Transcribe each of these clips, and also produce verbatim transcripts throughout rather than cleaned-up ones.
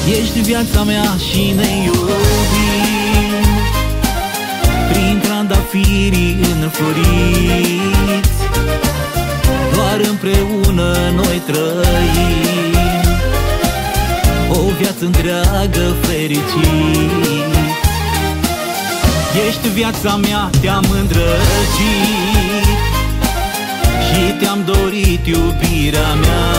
Ești viața mea și ne iubim prin trandafirii înfloriți. Doar împreună noi trăim o viață întreagă fericit. Ești viața mea, te-am îndrăgit și te-am dorit iubirea mea.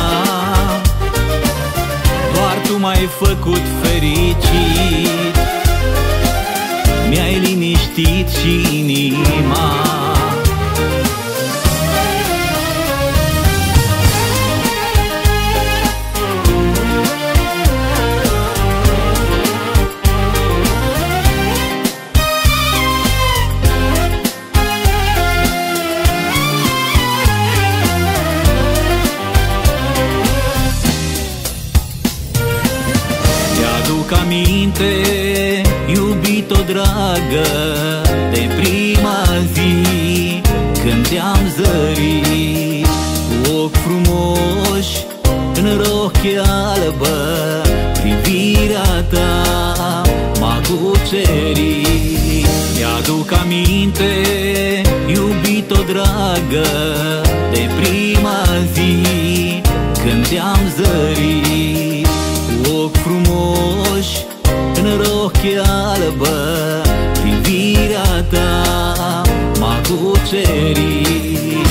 Doar tu m-ai făcut fericit, mi-ai liniștit și inima. Mi-aduc aminte, iubito dragă, de prima zi când te-am zărit. Cu ochi frumoși, în rochie albă, privirea ta m-a cucerit. Mi-aduc aminte, iubito dragă, de prima zi când te-am zărit. Cu ochi frumoși, în rochie albă, privirea ta m-a cucerit.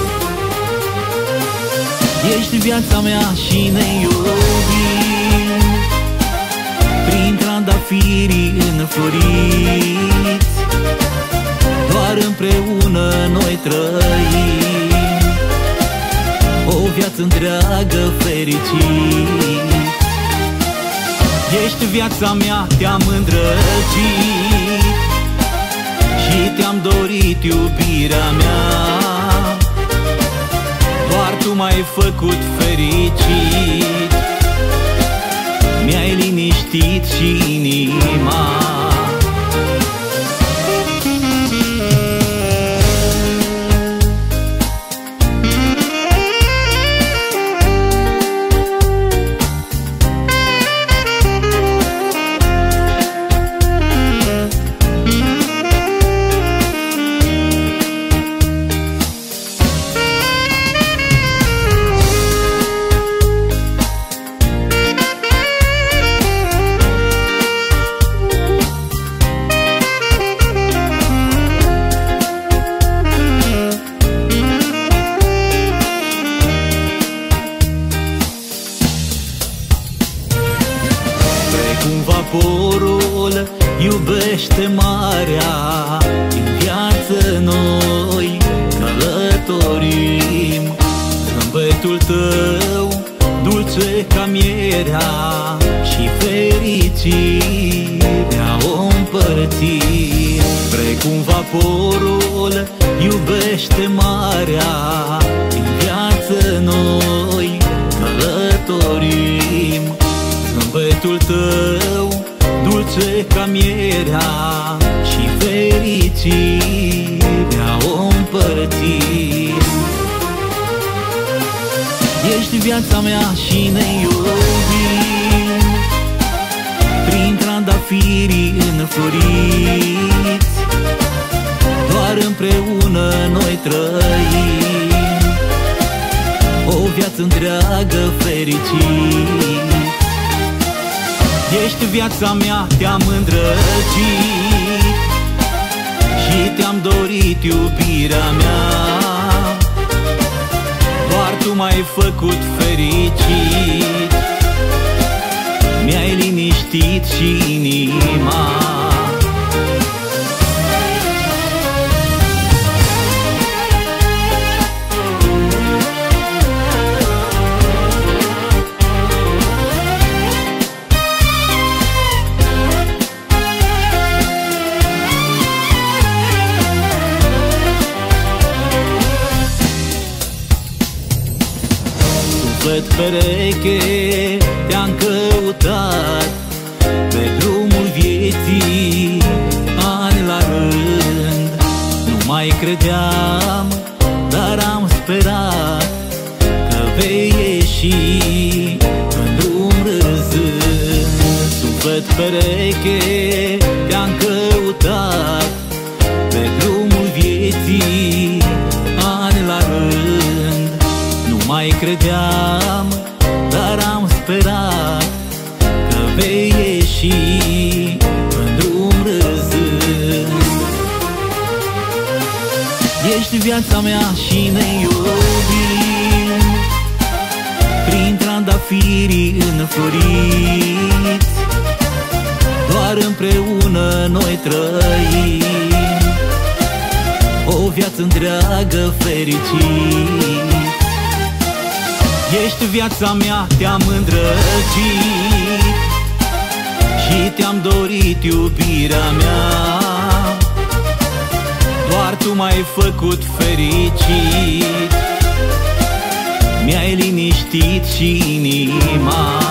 Ești viața mea și ne iubim prin trandafirii înfloriți. Doar împreună noi trăim o viață întreagă fericit. Ești viața mea, te-am îndrăgit și te-am dorit iubirea mea. Doar tu m-ai făcut fericit, mi-ai liniștit și inima. Cum vaporul iubește marea, în viață noi călătorim. Zâmbetul tău dulce ca mierea și fericirea o împărțim. Precum vaporul iubește marea, în viață noi călătorim. Zâmbetul tău dulce ca mierea și fericirea o împărțim. Ești viața mea și ne iubim prin trandafirii înfloriți. Doar împreună noi trăim o viață întreagă fericit. Ești viața mea, te-am îndrăgit și te-am dorit iubirea mea. Doar tu m-ai făcut fericit, mi-ai liniștit și inima. Suflet pereche te-am căutat pe drumul vieții, ani la rând. Nu mai credeam, dar am sperat că vei ieși în drum râzând. pereche te-am căutat pe drumul vieții, ani la rând. Nu mai credeam, dar am sperat că vei ieși în drum râzând. Ești viața mea și ne iubim prin trandafirii înfloriți, doar împreună noi trăim o viață întreagă fericit. Ești viața mea, te-am îndrăgit și te-am dorit iubirea mea, doar tu m-ai făcut fericit, mi-ai liniștit și inima.